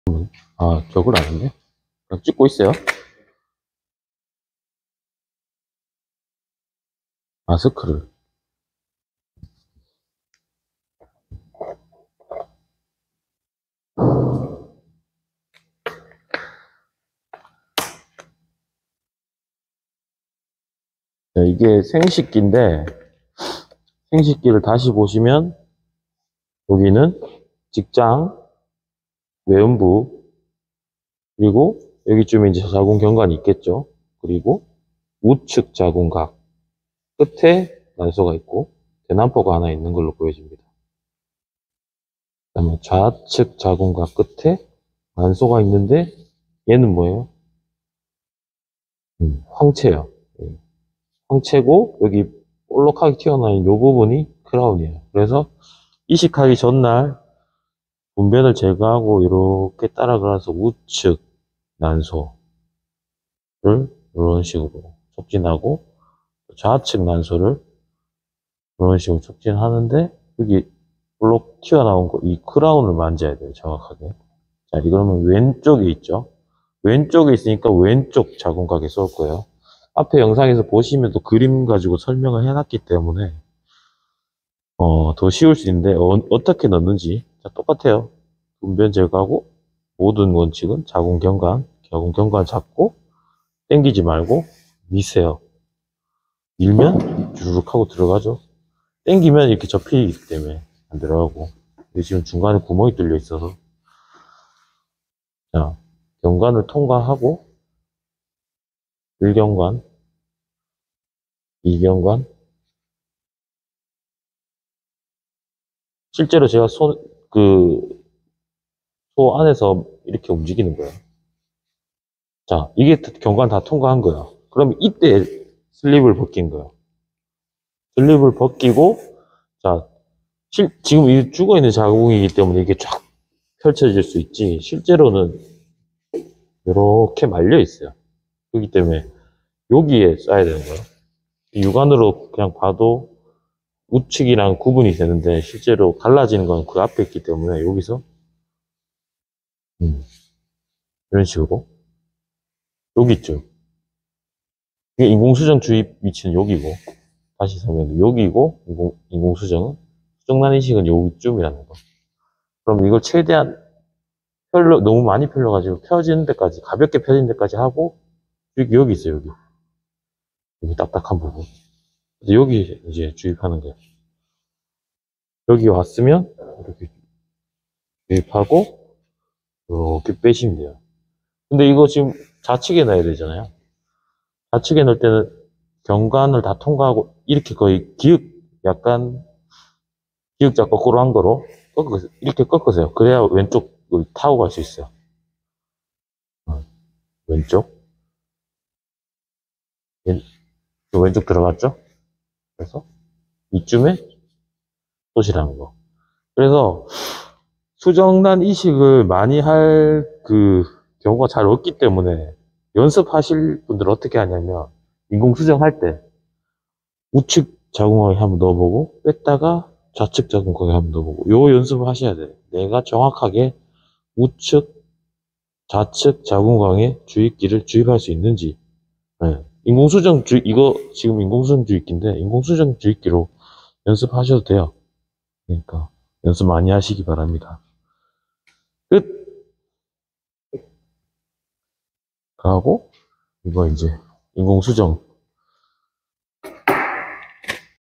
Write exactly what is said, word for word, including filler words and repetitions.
아, 기억을 안 했네. 그냥 찍고 있어요. 마스크를. 자, 이게 생식기인데, 생식기를 다시 보시면, 여기는 직장, 외음부, 그리고 여기쯤에 이제 자궁 경관이 있겠죠. 그리고 우측 자궁각, 끝에 난소가 있고, 대남포가 하나 있는 걸로 보여집니다. 그 다음에 좌측 자궁각 끝에 난소가 있는데, 얘는 뭐예요? 음, 황체요. 예. 황체고, 여기 볼록하게 튀어나온 이 부분이 크라운이에요. 그래서 이식하기 전날 분변을 제거하고 이렇게 따라가서 우측 난소를 이런 식으로 촉진하고 좌측 난소를 이런 식으로 촉진하는데 여기 볼록 튀어나온 거, 이 크라운을 만져야 돼요, 정확하게. 자, 이거는 왼쪽에 있죠. 왼쪽에 있으니까 왼쪽 자궁각에 쏠 거예요. 앞에 영상에서 보시면 또 그림 가지고 설명을 해놨기 때문에 어, 더 쉬울 수 있는데 어, 떻게 넣는지 자, 똑같아요. 분변 제거하고 모든 원칙은 자궁 경관, 자궁 경관 잡고 당기지 말고 미세요. 밀면 주르륵 하고 들어가죠. 당기면 이렇게 접히기 때문에 안 들어가고. 근데 지금 중간에 구멍이 뚫려 있어서 자, 경관을 통과하고 일 경관, 이 경관. 실제로 제가 손, 그, 소 안에서 이렇게 움직이는 거예요. 자, 이게 경관 다 통과한 거야. 그럼 이때 슬립을 벗긴 거야. 슬립을 벗기고, 자, 실, 지금 이 죽어 있는 자궁이기 때문에 이게 쫙 펼쳐질 수 있지. 실제로는 이렇게 말려 있어요. 그렇기 때문에 여기에 쏴야 되는 거예요. 육안으로 그냥 봐도 우측이랑 구분이 되는데 실제로 갈라지는 건 그 앞에 있기 때문에 여기서 음, 이런 식으로 여기 있죠. 이게 인공수정 주입 위치는 여기고 다시 설명해 여기고 인공, 인공수정은 수정란 이식은 여기쯤이라는 거. 그럼 이걸 최대한 펼러 너무 많이 펼려가지고 펴지는 데까지 가볍게 펴지는 데까지 하고 여기 여기 있어요. 여기 여기 딱딱한 부분. 그래서 여기 이제 주입하는 거예요. 여기 왔으면 이렇게 주입하고 이렇게 빼시면 돼요. 근데 이거 지금 좌측에 넣어야 되잖아요. 좌측에 넣을 때는 경관을 다 통과하고 이렇게 거의 기역 약간 기역자 거꾸로 한 거로 꺾으세요. 이렇게 꺾으세요. 그래야 왼쪽을 타고 갈 수 있어요. 어, 왼쪽 왼, 왼쪽 들어갔죠? 그래서 이쯤에 쏘시라는 거. 그래서 수정란 이식을 많이 할 그 경우가 잘 없기 때문에 연습하실 분들 어떻게 하냐면 인공수정할 때 우측 자궁곽에 한번 넣어보고 뺐다가 좌측 자궁곽에 한번 넣어보고 요 연습을 하셔야 돼요. 내가 정확하게 우측, 좌측 자궁곽에 주입기를 주입할 수 있는지. 네. 인공수정 주 이거 지금 인공수정 주입기인데 인공수정 주입기로 연습하셔도 돼요. 그러니까 연습 많이 하시기 바랍니다. 끝. 하고 이거 이제 인공수정